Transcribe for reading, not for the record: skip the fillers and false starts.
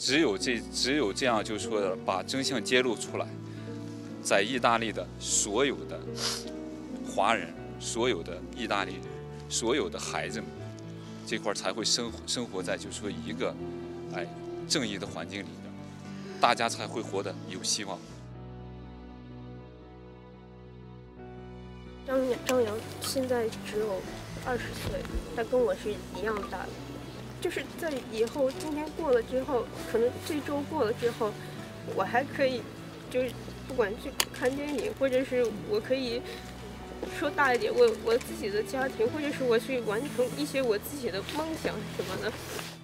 只有这样，就是说把真相揭露出来，在意大利的所有的华人，所有的意大利人，所有的孩子们，这块才会生活在就是说一个正义的环境里边，大家才会活得有希望。 张扬现在只有20岁，他跟我是一样大的。就是在以后今天过了之后，可能这周过了之后，我还可以，就是不管去看电影，或者是我可以说大一点，我自己的家庭，或者是我去完成一些我自己的梦想什么的。